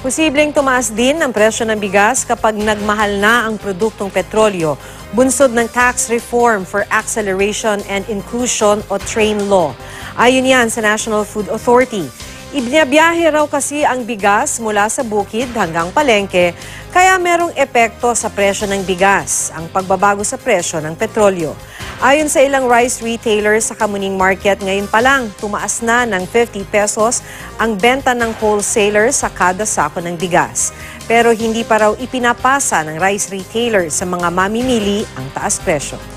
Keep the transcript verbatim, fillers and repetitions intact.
Posibleng tumaas din ang presyo ng bigas kapag nagmahal na ang produktong petrolyo, bunsod ng Tax Reform for Acceleration and Inclusion o TRAIN Law. Ayon yan sa National Food Authority. Ibinabiyahe raw kasi ang bigas mula sa bukid hanggang palengke, kaya merong epekto sa presyo ng bigas, ang pagbabago sa presyo ng petrolyo. Ayon sa ilang rice retailers sa Kamuning Market, ngayon pa lang tumaas na ng fifty pesos ang benta ng wholesaler sa kada sako ng bigas. Pero hindi pa raw ipinapasa ng rice retailer sa mga mamimili ang taas presyo.